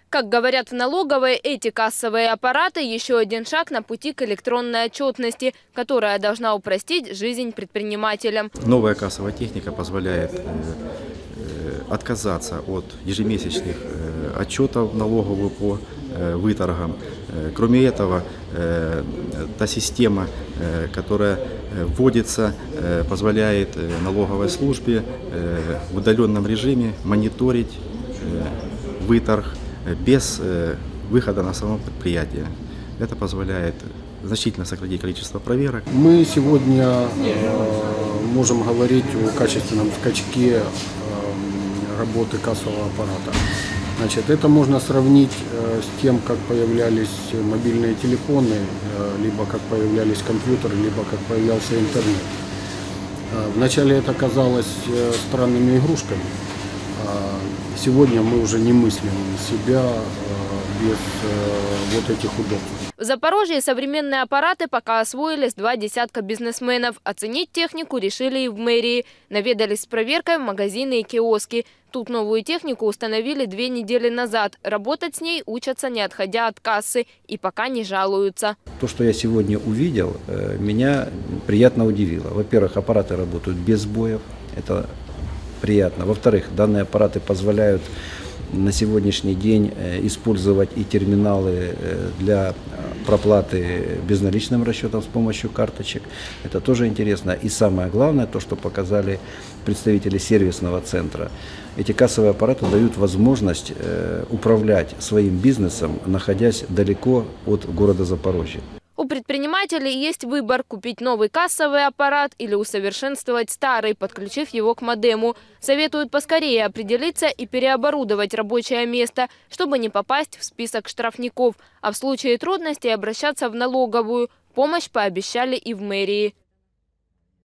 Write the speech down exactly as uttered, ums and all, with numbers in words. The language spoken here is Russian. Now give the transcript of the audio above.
Как говорят в налоговой, эти кассовые аппараты – еще один шаг на пути к электронной отчетности, которая должна упростить жизнь предпринимателям. Новая кассовая техника позволяет отказаться от ежемесячных отчетов налоговых по выторгам. Кроме этого, та система, которая вводится, позволяет налоговой службе в удаленном режиме мониторить выторг без выхода на само предприятие. Это позволяет значительно сократить количество проверок. Мы сегодня можем говорить о качественном скачке работы кассового аппарата. Значит, это можно сравнить с тем, как появлялись мобильные телефоны, либо как появлялись компьютеры, либо как появлялся интернет. Вначале это казалось странными игрушками. Сегодня мы уже не мыслим себя без вот этих удобств. В Запорожье современные аппараты пока освоились два десятка бизнесменов. Оценить технику решили и в мэрии. Наведались с проверкой в магазины и киоски. Тут новую технику установили две недели назад. Работать с ней учатся, не отходя от кассы. И пока не жалуются. То, что я сегодня увидел, меня приятно удивило. Во-первых, аппараты работают без сбоев. Это приятно. Во-вторых, данные аппараты позволяют на сегодняшний день использовать и терминалы для проплаты безналичным расчетом с помощью карточек. Это тоже интересно. И самое главное, то, что показали представители сервисного центра. Эти кассовые аппараты дают возможность управлять своим бизнесом, находясь далеко от города Запорожья. У предпринимателей есть выбор – купить новый кассовый аппарат или усовершенствовать старый, подключив его к модему. Советуют поскорее определиться и переоборудовать рабочее место, чтобы не попасть в список штрафников. А в случае трудностей обращаться в налоговую. Помощь пообещали и в мэрии.